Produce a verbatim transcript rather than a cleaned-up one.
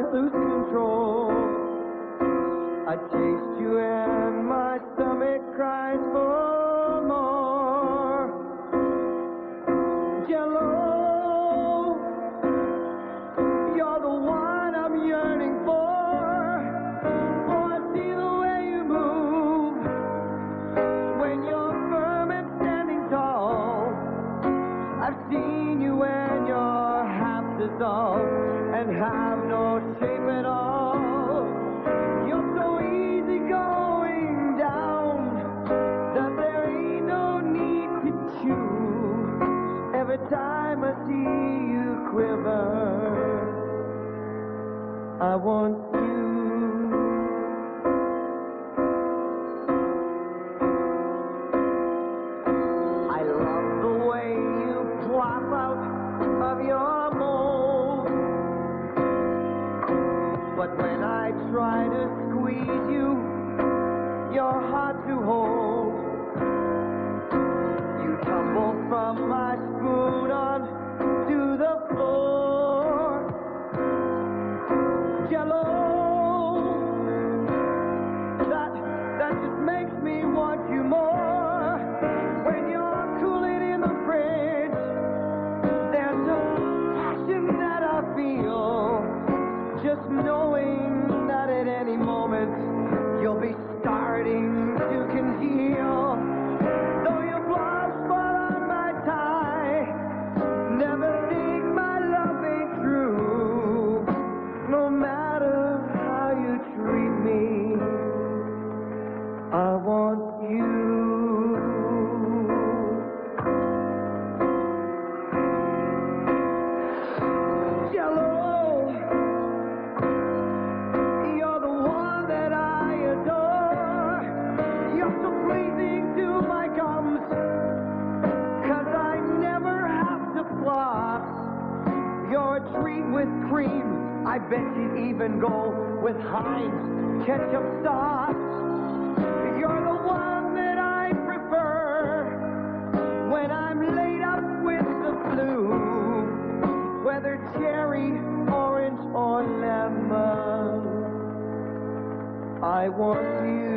lose control. I taste you and my stomach cries for more. Jello, you're the one I'm yearning for. Oh, I see the way you move when you're firm and standing tall. I've seen you when you're half dissolved and have no shape at all. You're so easy going down that there ain't no need to chew. Every time I see you quiver, I want you. I love the way you plop out of your mold. But when I try to squeeze you, you're hard to hold. You tumble from my spoon on to the floor. Jello, that, that just makes me want you more. When you're cooling in the fridge, there's a passion that I feel. Just knowing that at any moment you'll be starting to congeal. Though your blood spot on my tie, never think my love ain't true. No matter how you treat me, I want you. Jello, you're the one that I adore. You're so pleasing to my gums, 'cause I never have to floss. You're a treat with cream. I bet you'd even go with Heinz ketchup sauce. You're the one that I prefer when I'm laid up with the flu. Whether cherry, orange, or lemon, I want you.